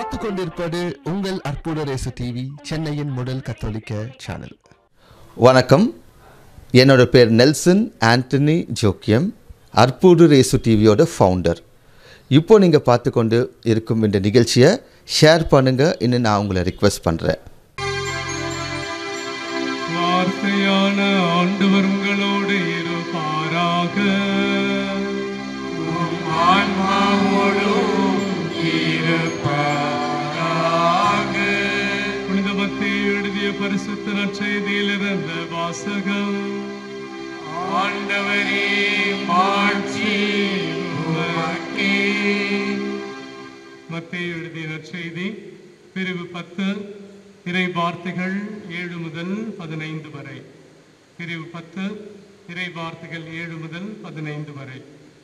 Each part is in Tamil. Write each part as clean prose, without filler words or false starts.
பார்த்து கொண்டிருப்பது உங்கள் அற்புத ரேசு டிவி, சென்னையின் முதல் கத்தோலிக்க சேனல். வணக்கம், என்னோட பேர் நெல்சன் ஆண்டனி ஜோக்கியம், அற்புத ரேசு டிவியோட ஃபவுண்டர். இப்போ நீங்கள் பார்த்து கொண்டு இருக்கும் இந்த நிகழ்ச்சியை ஷேர் பண்ணுங்கள் இன்னும் நான் உங்களை ரிக்வெஸ்ட் பண்ணுறேன். வார்த்தையான ஆண்டவர் உங்களோடு இருப்பாராக. புனித மத்தேயு எழுதிய பரிசுத்த நற்செய்தியிலிருந்து வாசகம். ஆண்டவரே மாட்சி உமக்கே. மத்தேயு எழுதிய நற்செய்தி பிரிவு 10 இறை வார்த்தைகள் 7 முதல் 15 வரை. பிரிவு 10 இறை வார்த்தைகள் 7 முதல் 15 வரை.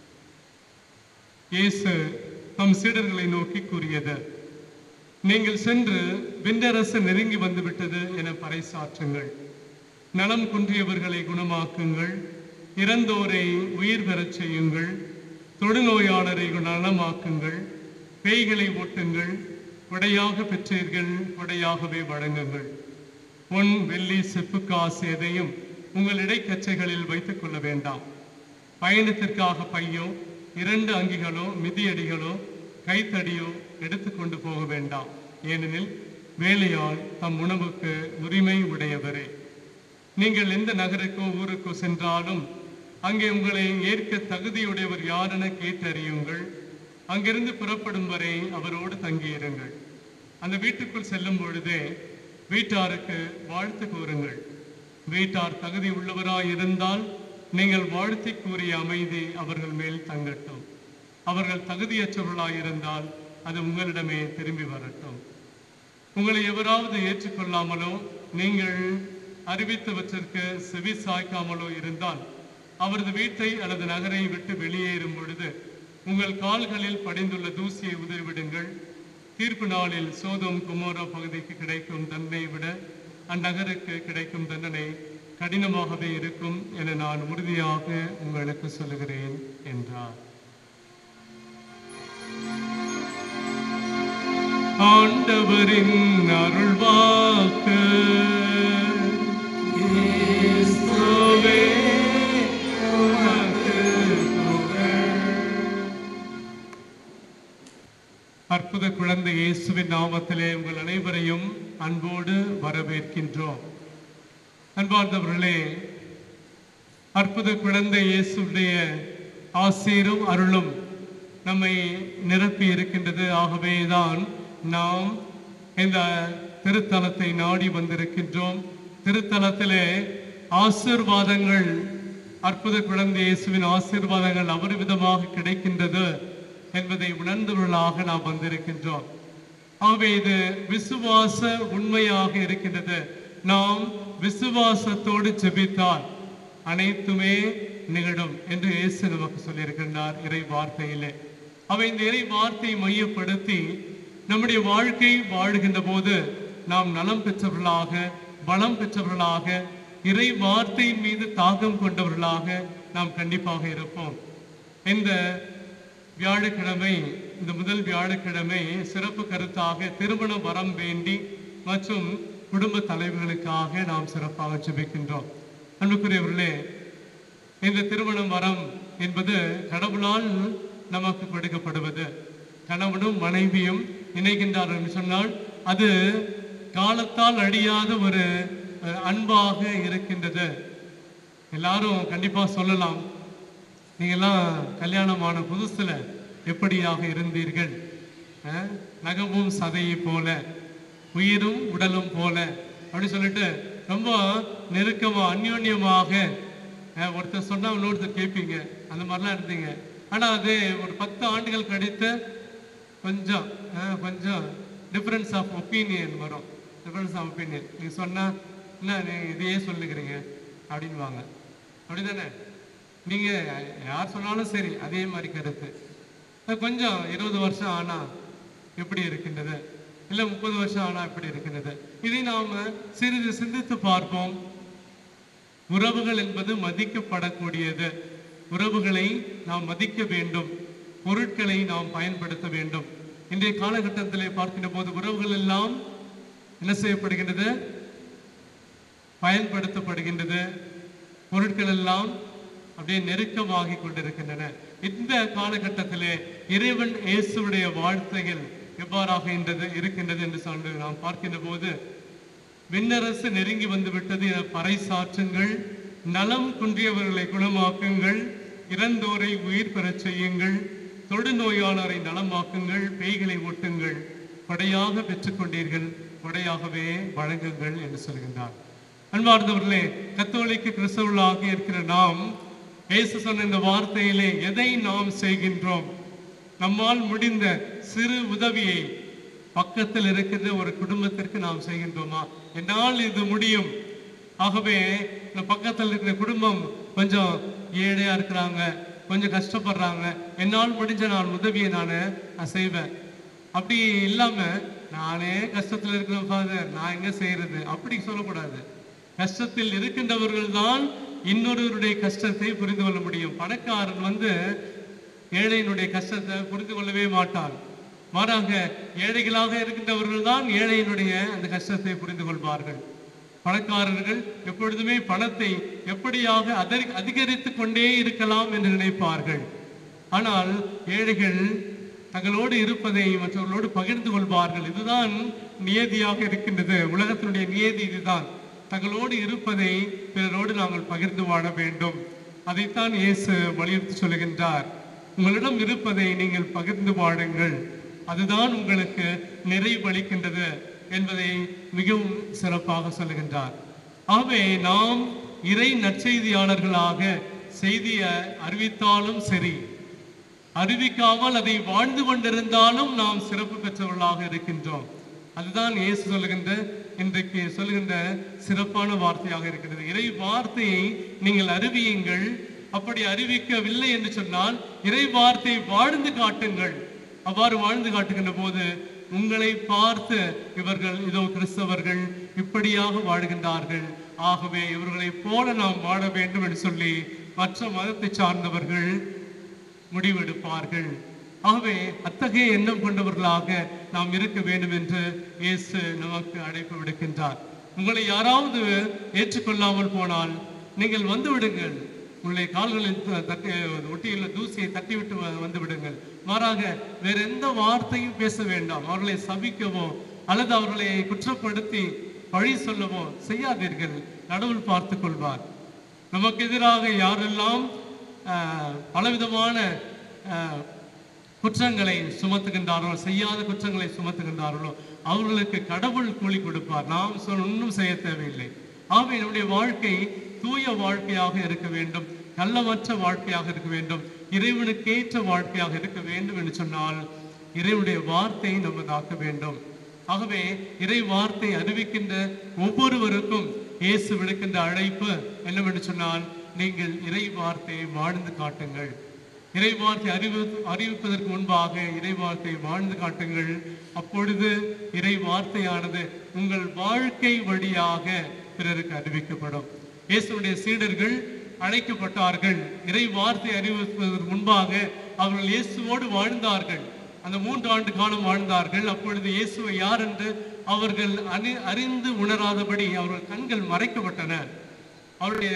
இயேசு தம் சீடர்களை நோக்கி கூறியது: நீங்கள் சென்று விண்ணரசு நெருங்கி வந்துவிட்டது என பறைசாற்றுங்கள். நலம் குன்றியவர்களை குணமாக்குங்கள், இறந்தோரை உயிர் பெறச் செய்யுங்கள், தொடுநோயாளரை நலமாக்குங்கள், பேய்களை ஓட்டுங்கள், கொடையாக பெற்றீர்கள், கொடையாகவே வழங்குங்கள். பொன் வெள்ளி செப்பு காசு எதையும் உங்கள் இடைக்கச்சைகளில் வைத்துக் கொள்ள வேண்டாம். பயணத்திற்காக பையோ 2 அங்கிகளோ மிதியடிகளோ கைத்தடியோ எடுத்துக்கொண்டு போக வேண்டாம். ஏனெனில் வேலையால் தம் உணவுக்கு உரிமை உடையவரே. நீங்கள் எந்த நகருக்கோ ஊருக்கோ சென்றாலும் அங்கே உங்களை ஏற்க தகுதியுடையவர் யாரென கேட்டறியுங்கள். அங்கிருந்து புறப்படும் வரை அவரோடு தங்கியிருங்கள். அந்த வீட்டுக்குள் செல்லும் பொழுதே வீட்டாருக்கு வாழ்த்து கூறுங்கள். வீட்டார் தகுதி உள்ளவராய் இருந்தால் நீங்கள் வாழ்த்தி கூறிய அமைதி அவர்கள் மேல் தங்கட்டும். அவர்கள் தகுதியற்றவர்களாயிருந்தால் அது உங்களிடமே திரும்பி வரட்டும். உங்களை எவராவது ஏற்றுக்கொள்ளாமலோ நீங்கள் அறிவித்தவற்றிற்கு செவி சாய்க்காமலோ இருந்தால் அவரது வீட்டை அல்லது நகரை விட்டு வெளியேறும் பொழுது உங்கள் கால்களில் படிந்துள்ள தூசியை உதறிவிடுங்கள். தீர்ப்பு நாளில் சோதோம் குமோரா பகுதிக்கு கிடைக்கும் தண்டனையை விட அந்நகருக்கு கிடைக்கும் தண்டனை கடினமாகவே இருக்கும் என நான் உறுதியாக உங்களுக்கு சொல்லுகிறேன் என்றார். ஆண்டவரின் அருள்வாக்கு. அற்புத குழந்தை இயேசுவின் நாமத்திலே உங்கள் அனைவரையும் அன்போடு வரவேற்கின்றோம். அன்பார்ந்தவர்களே, அற்புத குழந்தை இயேசுடைய ஆசீரும் அருளும் நம்மை நிரப்பி இருக்கின்றது. ஆகவேதான் நாம் இந்த திருத்தலத்தை நாடி வந்திருக்கின்றோம். திருத்தலத்திலே ஆசீர்வாதங்கள், அற்புத குழந்தை இயேசுவின் ஆசீர்வாதங்கள் அபரிவிதமாக கிடைக்கின்றது என்பதை உணர்ந்தவர்களாக நாம் வந்திருக்கின்றோம். ஆகவே இது விசுவாச உண்மையாக இருக்கின்றது. நாம் விசுவாசத்தோடு ஜெபித்தால் அனைத்துமே நிகழும் என்று இயேசு நமக்கு சொல்லியிருக்கின்றார் இறை வார்த்தையிலே. அவை இந்த இறை வார்த்தையை மையப்படுத்தி நம்முடைய வாழ்க்கை வாழ்கின்ற போது நாம் நலம் பெற்றவர்களாக, பலம் பெற்றவர்களாக, இறை வார்த்தையின் மீது தாகம் கொண்டவர்களாக நாம் கண்டிப்பாக இருப்போம். இந்த வியாழக்கிழமை, இந்த முதல் வியாழக்கிழமை சிறப்பு கருத்தாக திருமண வரம் வேண்டி மற்றும் குடும்ப தலைவர்களுக்காக நாம் சிறப்பாக ஜெபிக்கின்றோம். அன்புக்குரியவர்களே, இந்த திருமணம் வரம் என்பது கடவுளால் நமக்கு கொடுக்கப்படுவது. கணவனும் மனைவியும் இணைகின்றார்கள் என்று சொன்னால் அது காலத்தால் அழியாத ஒரு அன்பாக இருக்கின்றது. எல்லாரும் கண்டிப்பா சொல்லலாம், நீங்கள்லாம் கல்யாணமான புதுசுல எப்படியாக இருந்தீர்கள், நகமும் சதையை போல, உயிரும் உடலும் போல அப்படி சொல்லிட்டு ரொம்ப நெருக்கமா அந்யோன்யமாக ஒருத்தர் சொன்னா இன்னொருத்தர் கேட்பீங்க, அந்த மாதிரிலாம் இருந்தீங்க. ஆனா அது ஒரு 10 ஆண்டுகள் கழித்து கொஞ்சம் டிஃபரன்ஸ் ஆஃப் ஒப்பீனியன் வரும். டிஃபரன்ஸ் ஆஃப் ஒப்பீனியன் நீங்க சொன்னா இல்லை நீங்க இதையே சொல்லுகிறீங்க அப்படின்னு வாங்க. அப்படிதானே? நீங்க யார் சொன்னாலும் சரி அதே மாதிரி கருத்து. கொஞ்சம் 20 வருஷம் ஆனா எப்படி இருக்கின்றது, இல்லை 30 வருஷம் ஆனா எப்படி இருக்கின்றது, இதை நாம சிறிது சிந்தித்து பார்ப்போம். உறவுகள் என்பது மதிக்கப்படக்கூடியது. உறவுகளை நாம் மதிக்க வேண்டும், பொருட்களை நாம் பயன்படுத்த வேண்டும். இன்றைய காலகட்டத்திலே பார்க்கின்ற போது உறவுகள் எல்லாம் என்ன செய்யப்படுகின்றது? பயன்படுத்தப்படுகின்றது. பொருட்கள் எல்லாம் அப்படியே நெருக்கமாகி கொண்டிருக்கின்றன. இந்த காலகட்டத்திலே இறைவன் இயேசுடைய வார்த்தைகள் எவ்வாறாக இருக்கின்றது என்று சொல்லி நாம் பார்க்கின்ற போது, விண்ணரசு நெருங்கி வந்து விட்டது என பறைசாற்றுங்கள், நலம் குன்றியவர்களை குணமாக்குங்கள், இறந்தோரை உயிர் பெறச் செய்யுங்கள், தொடுநோயாளரை நலமாக்குங்கள், பேய்களை ஓட்டுங்கள், கொடையாக பெற்றுக்கொண்டீர்கள், கொடையாகவே வழங்குங்கள் என்று சொல்கின்றார். அன்பார்ந்தவர்களே, கத்தோலிக்க கிறிஸ்தவர்களாக இருக்கிற நாம் இயேசு சொன்ன இந்த வார்த்தையிலே எதை நாம் செய்கின்றோம்? நம்மால் முடிந்த சிறு உதவியை பக்கத்தில் இருக்கின்ற ஒரு குடும்பத்திற்கு நாம் செய்கின்றோமா? என்னால் இது முடியும், ஆகவே இந்த பக்கத்தில் இருக்கிற குடும்பம் கொஞ்சம் ஏழையா இருக்கிறாங்க, கொஞ்சம் கஷ்டப்படுறாங்க, என்னால் முடிஞ்ச நான் உதவியை நான் செய்வேன். அப்படி இல்லாம நானே கஷ்டத்தில் இருக்கிற ஃபாதர், நான் எங்க செய்யறது, அப்படி சொல்லக்கூடாது. கஷ்டத்தில் இருக்கின்றவர்கள் தான் இன்னொருவருடைய கஷ்டத்தை புரிந்து கொள்ள முடியும். பணக்காரன் ஏழையினுடைய கஷ்டத்தை புரிந்து கொள்ளவே மாட்டான். மாறாக ஏழைகளாக இருக்கின்றவர்கள் தான் ஏழையினுடைய அந்த கஷ்டத்தை புரிந்து கொள்வார்கள். பணக்காரர்கள் எப்பொழுதுமே பணத்தை எப்படியாக அதிகரித்து கொண்டே இருக்கலாம் என்று நினைப்பார்கள். ஆனால் ஏழைகள் தங்களோடு இருப்பதை மற்றவர்களோடு பகிர்ந்து கொள்வார்கள். இதுதான் நியதியாக இருக்கின்றது. உலகத்தினுடைய நியதி இதுதான். தங்களோடு இருப்பதை பிறரோடு நாங்கள் பகிர்ந்து வாழ வேண்டும். அதைத்தான் இயேசு வலியுறுத்தி சொல்லுகின்றார். உங்களிடம் இருப்பதை நீங்கள் பகிர்ந்து வாழுங்கள், அதுதான் உங்களுக்கு நிறைவளிக்கின்றது என்பதை மிகவும் சிறப்பாக சொல்லுகின்றார். ஆகவே நாம் இறை நற்செய்தியாளர்களாக செய்தியை அறிவித்தாலும் சரி, அறிவிக்காமல் அதை வாழ்ந்து கொண்டிருந்தாலும் நாம் சிறப்பு பெற்றவர்களாக இருக்கின்றோம். அதுதான் இயேசு இன்றைக்கு சொல்லுகின்ற சிறப்பான வார்த்தையாக இருக்கிறது. இறை வார்த்தையை நீங்கள் அறிவியுங்கள். அப்படி அறிவிக்கவில்லை என்று சொன்னால் இறை வார்த்தையை வாழ்ந்து காட்டுங்கள். அவ்வாறு வாழ்ந்து காட்டுகின்ற போது உங்களை பார்த்து இவர்கள் இதோ கிறிஸ்தவர்கள் இப்படியாக வாழ்கின்றார்கள், ஆகவே இவர்களை போல நாம் வாழ வேண்டும் என்று சொல்லி மற்ற மதத்தை சார்ந்தவர்கள் முடிவெடுப்பார்கள். ஆகவே அத்தகைய எண்ணம் கொண்டவர்களாக நாம் இருக்க வேண்டும் என்று இயேசு நமக்கு அழைப்பு விடுக்கின்றார். உங்களை யாராவது ஏற்றுக்கொள்ளாமல் போனால் நீங்கள் வந்து விடுங்கள். உங்களுடைய கால்களில் ஒட்டியுள்ள தூசியை தட்டிவிட்டு வந்து விடுங்கள். மாறாக வேற எந்த வார்த்தையும் பேச வேண்டாம். அவர்களை சபிக்கவோ அல்லது அவர்களை குற்றப்படுத்தி பழி சொல்லவோ செய்யாதீர்கள். கடவுள் பார்த்து கொள்வார். நமக்கு எதிராக யாரெல்லாம் பலவிதமான குற்றங்களை சுமத்துகின்றார்களோ, செய்யாத குற்றங்களை சுமத்துகின்றார்களோ அவர்களுக்கு கடவுள் கூலி கொடுப்பார். நாம் ஒன்றும் செய்ய தேவையில்லை. ஆகவே நம்முடைய வாழ்க்கை தூய வாழ்க்கையாக இருக்க வேண்டும், கள்ளமற்ற வாழ்க்கையாக இருக்க வேண்டும், இறைவனுக்கேற்ற வாழ்க்கையாக இருக்க வேண்டும் என்று சொன்னால் இறைவனுடைய வார்த்தையை நமதாக்க வேண்டும். ஆகவே இறை வார்த்தை அறிவிக்கின்ற ஒவ்வொருவருக்கும் இயேசு விடுக்கின்ற அழைப்பு என்னவென்று சொன்னால், நீங்கள் இறை வார்த்தையை வாழ்ந்து காட்டுங்கள். இறை வார்த்தை அறிவிப்பதற்கு முன்பாக இறை வார்த்தை வாழ்ந்து காட்டுங்கள். அப்பொழுது இறை வார்த்தையானது உங்கள் வாழ்க்கை வழியாக பிறருக்கு அறிவிக்கப்படும். இயேசுடைய சீடர்கள் அழைக்கப்பட்டார்கள். இறை வார்த்தை அறிவிப்பதற்கு முன்பாக அவர்கள் இயேசுவோடு வாழ்ந்தார்கள். அந்த 3 ஆண்டு காலம் வாழ்ந்தார்கள். அப்பொழுது இயேசுவை யார் என்று அவர்கள் அறிந்து உணராதபடி அவர்கள் கண்கள் மறைக்கப்பட்டன. அவருடைய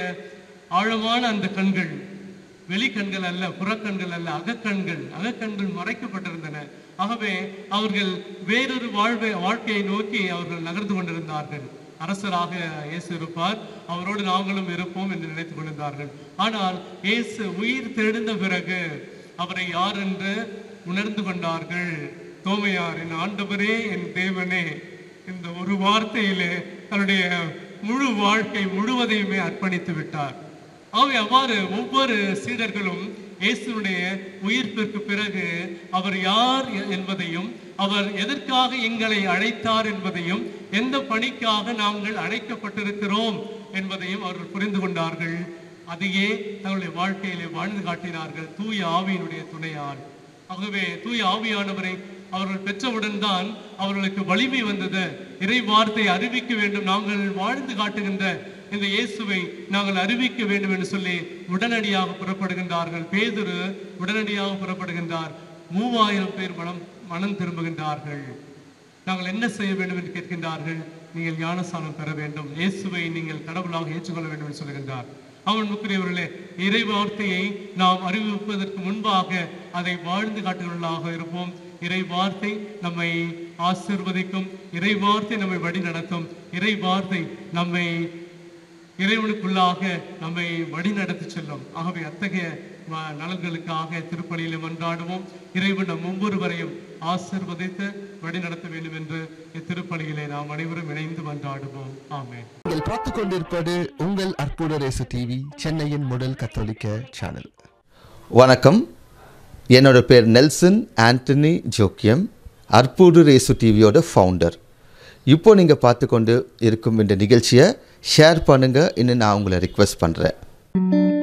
ஆழமான அந்த கண்கள் வெளிக்கண்கள் அல்ல, புறக்கண்கள் அல்ல, அகக்கண்கள் மறைக்கப்பட்டிருந்தன. ஆகவே அவர்கள் வேறொரு வாழ்க்கையை நோக்கி அவர்கள் நகர்ந்து கொண்டிருந்தார்கள். அரசராக இயேசு இருப்பார், அவரோடு நாங்களும் இருப்போம் என்று நினைத்துக் கொண்டிருந்தார்கள். ஆனால் இயேசு உயிர் தெழுந்த பிறகு அவரை யார் என்று உணர்ந்து கொண்டார்கள். தோமையார், என் ஆண்டவரே, என் தேவனே, இந்த ஒரு வார்த்தையிலே தன்னுடைய முழு வாழ்க்கை முழுவதையுமே அர்ப்பணித்து விட்டார். ஆகவே அவ்வாறு ஒவ்வொரு சீடர்களும் இயேசுடைய உயிர்ப்பிற்கு பிறகு அவர் யார் என்பதையும், அவர் எதற்காக எங்களை அழைத்தார் என்பதையும், எந்த பணிக்காக நாங்கள் அழைக்கப்பட்டிருக்கிறோம் என்பதையும் அவர்கள் புரிந்து கொண்டார்கள். அதையே தங்களுடைய வாழ்க்கையிலே வாழ்ந்து காட்டினார்கள் தூய ஆவியினுடைய துணையால். ஆகவே தூய ஆவியானவரை அவர்கள் பெற்றவுடன் தான் அவர்களுக்கு வலிமை வந்தது. இறை வார்த்தை அறிவிக்க வேண்டும், நாங்கள் வாழ்ந்து காட்டுகின்ற இந்த இயேசுவை நாங்கள் அறிவிக்க வேண்டும் என்று சொல்லி உடனடியாக புறப்படுகின்றார்கள். பேதுரு உடனடியாக புறப்படுகின்றார். 3000 பேர் மனம் திரும்புகின்றார்கள். நாங்கள் என்ன செய்ய வேண்டும் என்று கேட்கின்றார்கள். நீங்கள் ஞானஸ்நானம் பெற வேண்டும், இயேசுவை நீங்கள் கடவுளாக ஏற்றுக்கொள்ள வேண்டும் என்று சொல்கின்றார். அவன் முக்கியவர்களே, இறை வார்த்தையை நாம் அறிவிப்பதற்கு முன்பாக அதை வாழ்ந்து காட்டுகிறவர்களாக இருப்போம். இறை வார்த்தை நம்மை ஆசீர்வதிக்கும், இறை வார்த்தை நம்மை வழி நடத்தும், இறை வார்த்தை நம்மை இறைவனுக்குள்ளாக நம்மை வழி நடத்தி செல்லும். ஆகவே அத்தகைய நலன்களுக்காக திருப்பலியிலே மன்றாடுவோம். இறைவன் நம் ஒவ்வொருவரையும் ஆசீர்வதித்து வழி நடத்த வேண்டும் என்று இத்திருப்பலியிலே நாம் அனைவரும் இணைந்து மன்றாடுவோம். ஆமென். நீங்கள் பார்த்துக் கொண்டிருப்பது உங்கள் அற்புத ரேசு டிவி, சென்னையின் முதல் கத்தோலிக்க சேனல். வணக்கம். என்னோட பேர் நெல்சன் ஆண்டனி ஜோக்கியம், அற்புத ரேசு டிவியோட ஃபவுண்டர். இப்போ நீங்கள் பார்த்து கொண்டு இருக்கும் இந்த நிகழ்ச்சியை ஷேர் பண்ணுங்கள் இன்னும் நான் உங்களை ரிக்வெஸ்ட் பண்ணுறேன்.